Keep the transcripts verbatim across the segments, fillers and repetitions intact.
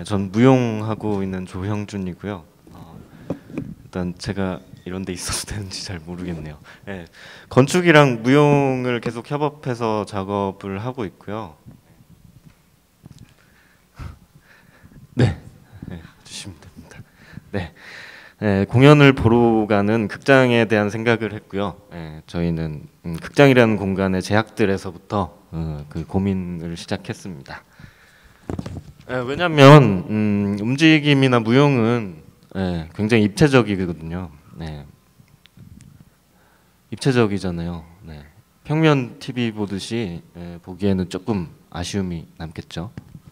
전 무용하고 있는 조형준이고요. 어, 일단 제가 이런 데 있어도 되는지 잘 모르겠네요. 네, 건축이랑 무용을 계속 협업해서 작업을 하고 있고요. 네, 네 주시면 됩니다. 네, 네, 공연을 보러 가는 극장에 대한 생각을 했고요. 네, 저희는 음, 극장이라는 공간의 제약들에서부터 어, 그 고민을 시작했습니다. 네, 왜냐하면 음, 움직임이나 무용은 네, 굉장히 입체적이거든요. 네, 입체적이잖아요. 네, 평면 티비 보듯이 네, 보기에는 조금 아쉬움이 남겠죠.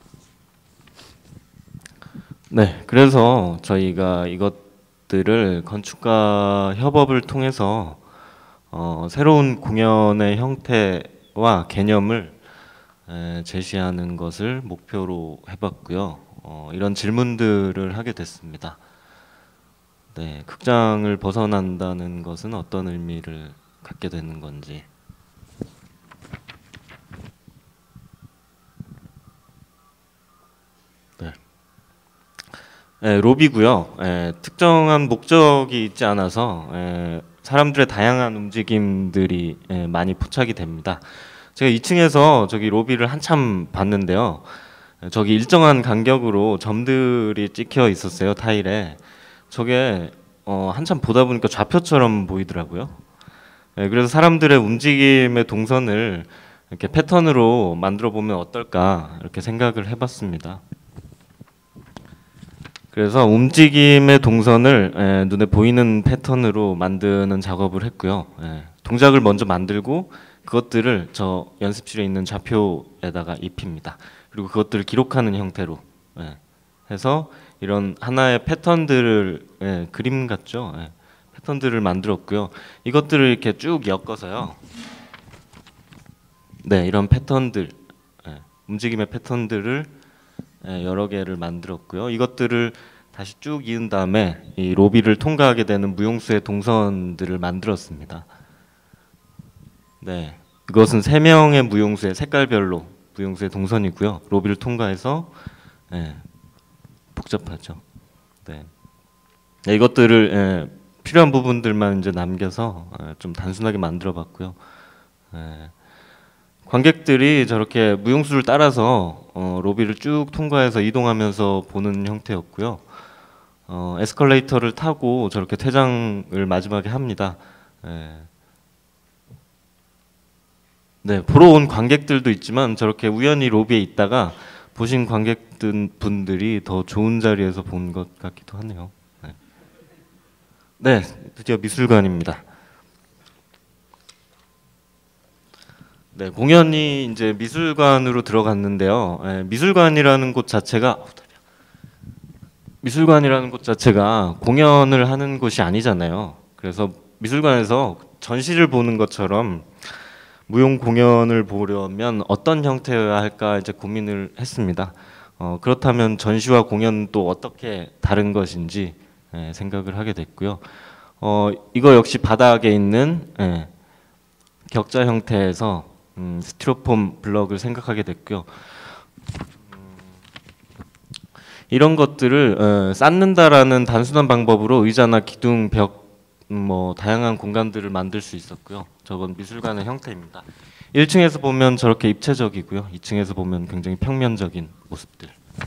네, 그래서 저희가 이것들을 건축가 협업을 통해서 어, 새로운 공연의 형태와 개념을 에, 제시하는 것을 목표로 해봤고요. 어, 이런 질문들을 하게 됐습니다. 네, 극장을 벗어난다는 것은 어떤 의미를 갖게 되는 건지. 네, 네 로비고요. 에, 특정한 목적이 있지 않아서 에, 사람들의 다양한 움직임들이 에, 많이 포착이 됩니다. 제가 이 층에서 저기 로비를 한참 봤는데요. 저기 일정한 간격으로 점들이 찍혀 있었어요, 타일에. 저게 어, 한참 보다 보니까 좌표처럼 보이더라고요. 네, 그래서 사람들의 움직임의 동선을 이렇게 패턴으로 만들어 보면 어떨까 이렇게 생각을 해봤습니다. 그래서 움직임의 동선을 에, 눈에 보이는 패턴으로 만드는 작업을 했고요. 에, 동작을 먼저 만들고 그것들을 저 연습실에 있는 좌표에다가 입힙니다. 그리고 그것들을 기록하는 형태로 예, 해서 이런 하나의 패턴들을 예, 그림 같죠? 예, 패턴들을 만들었고요. 이것들을 이렇게 쭉 엮어서요. 네, 이런 패턴들, 예, 움직임의 패턴들을 예, 여러 개를 만들었고요. 이것들을 다시 쭉 이은 다음에 이 로비를 통과하게 되는 무용수의 동선들을 만들었습니다. 네, 이것은 세 명의 무용수의 색깔별로 무용수의 동선이고요. 로비를 통과해서 예, 복잡하죠. 네. 네, 이것들을 예, 필요한 부분들만 이제 남겨서 예, 좀 단순하게 만들어봤고요. 예, 관객들이 저렇게 무용수를 따라서 어, 로비를 쭉 통과해서 이동하면서 보는 형태였고요. 어, 에스컬레이터를 타고 저렇게 퇴장을 마지막에 합니다. 예. 네, 보러 온 관객들도 있지만 저렇게 우연히 로비에 있다가 보신 관객분들이 더 좋은 자리에서 본 것 같기도 하네요. 네. 네, 드디어 미술관입니다. 네, 공연이 이제 미술관으로 들어갔는데요. 네, 미술관이라는 곳 자체가 미술관이라는 곳 자체가 공연을 하는 곳이 아니잖아요. 그래서 미술관에서 전시를 보는 것처럼 무용 공연을 보려면 어떤 형태여야 할까 이제 고민을 했습니다. 어, 그렇다면 전시와 공연 또 어떻게 다른 것인지 예, 생각을 하게 됐고요. 어, 이거 역시 바닥에 있는 예, 격자 형태에서 음, 스티로폼 블럭을 생각하게 됐고요. 음, 이런 것들을 어, 쌓는다라는 단순한 방법으로 의자나 기둥, 벽, 음, 뭐 다양한 공간들을 만들 수 있었고요. 저건 미술관의 형태입니다. 일 층에서 보면 저렇게 입체적이고요. 이 층에서 보면 굉장히 평면적인 모습들.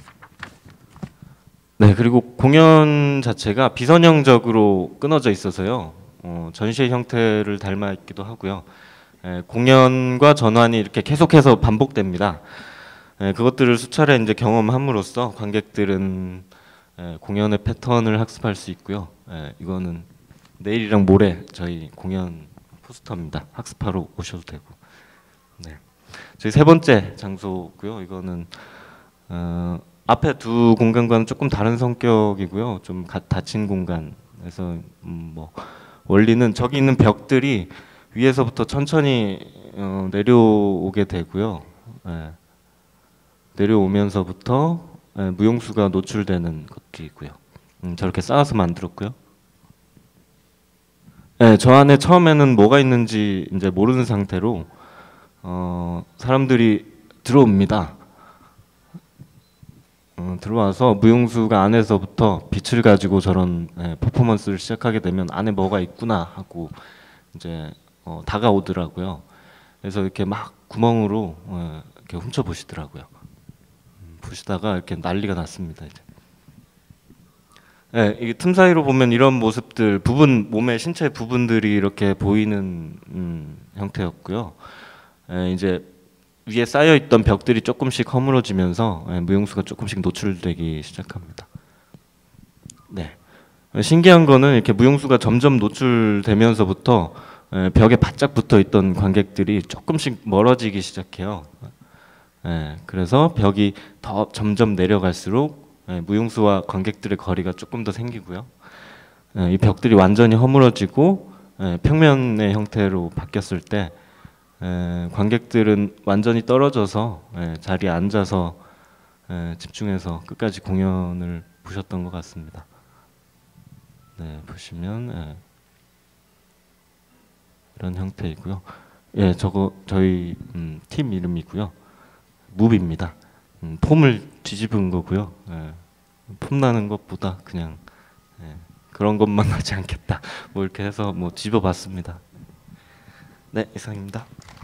네, 그리고 공연 자체가 비선형적으로 끊어져 있어서요. 어, 전시의 형태를 닮아 있기도 하고요. 예, 공연과 전환이 이렇게 계속해서 반복됩니다. 예, 그것들을 수차례 이제 경험함으로써 관객들은 예, 공연의 패턴을 학습할 수 있고요. 예, 이거는 내일이랑 모레 저희 공연 포스터입니다. 학습하러 오셔도 되고. 네, 저희 세 번째 장소고요. 이거는 어, 앞에 두 공간과는 조금 다른 성격이고요. 좀 가, 닫힌 공간에서 음, 뭐 원리는 저기 있는 벽들이 위에서부터 천천히 어, 내려오게 되고요. 예, 내려오면서부터 예, 무용수가 노출되는 것도 있고요. 음, 저렇게 쌓아서 만들었고요. 네, 저 안에 처음에는 뭐가 있는지 이제 모르는 상태로 어, 사람들이 들어옵니다. 어, 들어와서 무용수가 안에서부터 빛을 가지고 저런 예, 퍼포먼스를 시작하게 되면 안에 뭐가 있구나 하고 이제 어, 다가오더라고요. 그래서 이렇게 막 구멍으로 어, 이렇게 훔쳐 보시더라고요. 음, 보시다가 이렇게 난리가 났습니다. 이제. 네, 이게 틈 사이로 보면 이런 모습들, 부분 몸의 신체 부분들이 이렇게 보이는 음, 형태였고요. 예, 이제 위에 쌓여 있던 벽들이 조금씩 허물어지면서 예, 무용수가 조금씩 노출되기 시작합니다. 네. 신기한 거는 이렇게 무용수가 점점 노출되면서부터 예, 벽에 바짝 붙어 있던 관객들이 조금씩 멀어지기 시작해요. 예, 그래서 벽이 더 점점 내려갈수록 예, 무용수와 관객들의 거리가 조금 더 생기고요. 예, 이 벽들이 완전히 허물어지고 예, 평면의 형태로 바뀌었을 때 에, 관객들은 완전히 떨어져서 에, 자리에 앉아서 에, 집중해서 끝까지 공연을 보셨던 것 같습니다. 네, 보시면 에, 이런 형태이고요. 예, 저거 저희 음, 팀 이름이고요. 무비입니다. 음, 폼을 뒤집은 거고요. 예, 폼 나는 것보다 그냥 예, 그런 것만 하지 않겠다. 뭐 이렇게 해서 뭐 집어봤습니다. 네, 이상입니다.